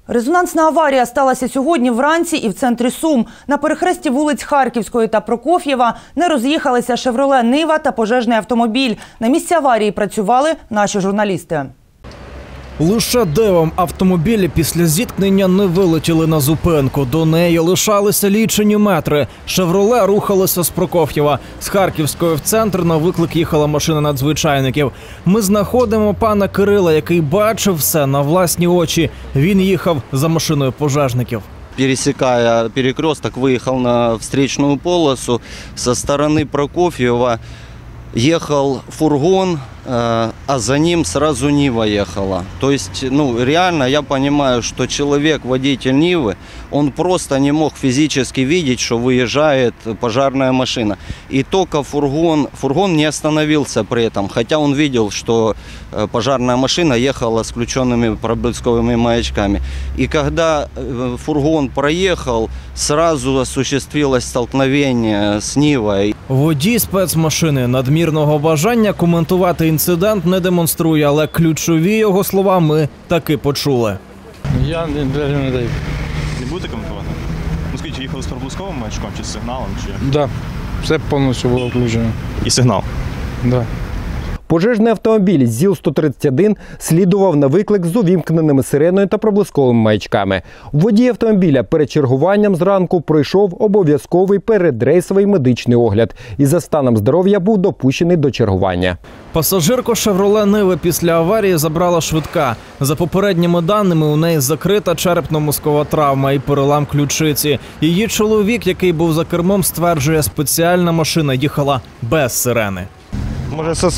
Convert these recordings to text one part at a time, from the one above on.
Резонансна аварія сталася сьогодні вранці і в центрі Сум. На перехресті вулиць Харківської та Прокоф'єва не роз'їхалися «Шевроле Нива» та пожежний автомобіль. На місці аварії працювали наші журналісти. Лише дивом автомобілі після зіткнення не вилетіли на зупинку. До неї лишалися лічені метри. «Шевроле» рухалося з Прокоф'єва. З Харківської в центр на виклик їхала машина надзвичайників. Ми знаходимо пана Кирила, який бачив все на власні очі. Він їхав за машиною пожежників. Пересекая перекресток, выехал на встречную полосу. Со стороны Прокофьева ехал фургон, а за ним сразу Нива ехала. То есть, реально я понимаю, что человек, водитель Нивы, он просто не мог физически видеть, что выезжает пожарная машина. И только фургон не остановился при этом, хотя он видел, что пожарная машина ехала с включенными проблесковыми маячками. И когда фургон проехал, сразу осуществилось столкновение с Нивой. Водій спецмашини надмірного бажання коментувати інцидент не демонструє, але ключові його слова ми таки почули. Я не даю. Не будете коментувати? Скажіть, їхали з проблисковим маячком чи з сигналом? Так, да, все повністю було включено. І сигнал? Так. Да. Пожежний автомобіль ЗІЛ-131 слідував на виклик з увімкненими сиреною та проблисковими маячками. Водій автомобіля перед чергуванням зранку пройшов обов'язковий передрейсовий медичний огляд і за станом здоров'я був допущений до чергування. Пасажирку «Шевроле Ниви» після аварії забрала швидка. За попередніми даними, у неї закрита черепно-мозкова травма і перелам ключиці. Її чоловік, який був за кермом, стверджує, спеціальна машина їхала без сирени. Може, со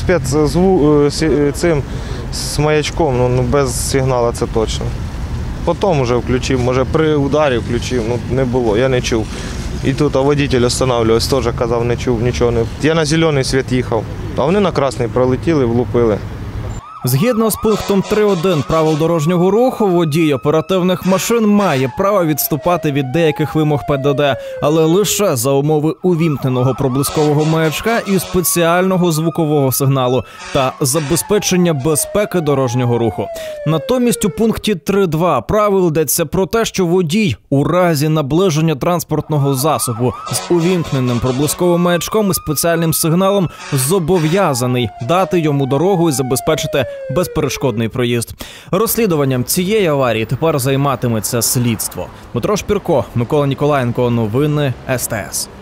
цим, з маячком, без сигналу це точно. Потім вже включив, може при ударі включив, не було, я не чув. І тут водитель останавливався, теж казав, не чув, нічого не. Я на зелений світ їхав, а вони на красний пролетіли, влупили. Згідно з пунктом 3.1 правил дорожнього руху, водій оперативних машин має право відступати від деяких вимог ПДД, але лише за умови увімкненого проблискового маячка і спеціального звукового сигналу та забезпечення безпеки дорожнього руху. Натомість у пункті 3.2 правил йдеться про те, що водій у разі наближення транспортного засобу з увімкненим проблисковим маячком і спеціальним сигналом зобов'язаний дати йому дорогу і забезпечити безперешкодний проїзд. Розслідуванням цієї аварії тепер займатиметься слідство. Дмитро Шпірко, Микола Ніколаєнко, новини СТС.